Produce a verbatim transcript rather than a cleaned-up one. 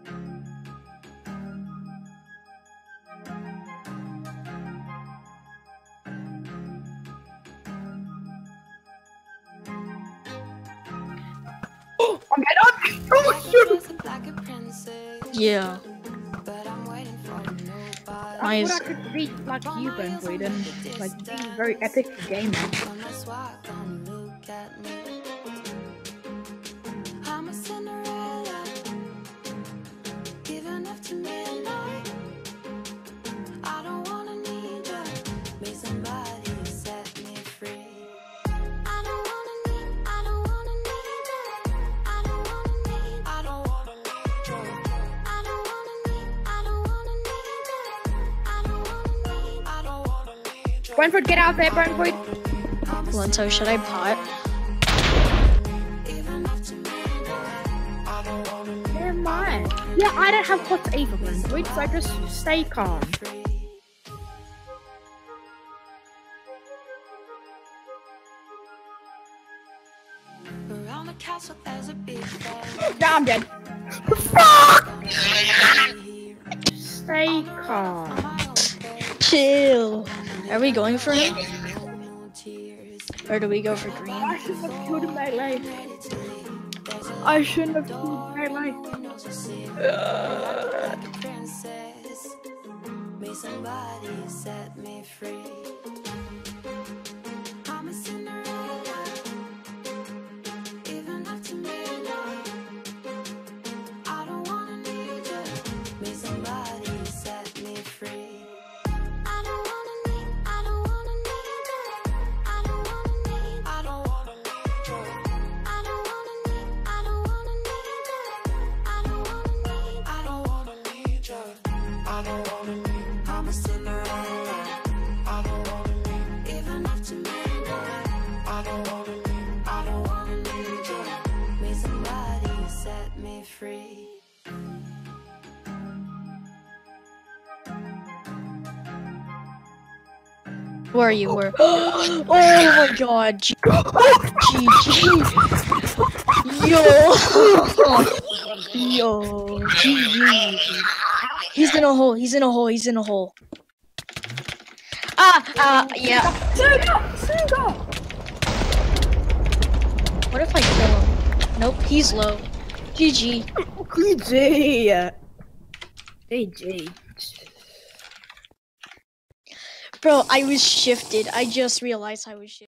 Oh, I'm dead up! Oh, shoot! Yeah. I thought I could beat like you, bonevoid, and like be very epic gamer. Bonevoid, get out there, Bonevoid! Lento, should I pot? Never mind. Yeah, I don't have pots either, Bonevoid, so I just stay calm. Now I'm dead. Fuck! Stay calm. Chill. Are we going for him? Or do we go for green? I shouldn't have killed him melee. I shouldn't have killed melee. Uh. May somebody set me free. I'm a Cinderella, even after midnight. I don't wanna need you. May somebody set me free. Where are you? Where? Oh my god! G G G! Yo! Yo! G G! He's in a hole! He's in a hole! He's in a hole! Ah! Ah! Yeah! What if I kill him? Nope, he's low. G G! G G! G G! Bro, I was shifted. I just realized I was shifted.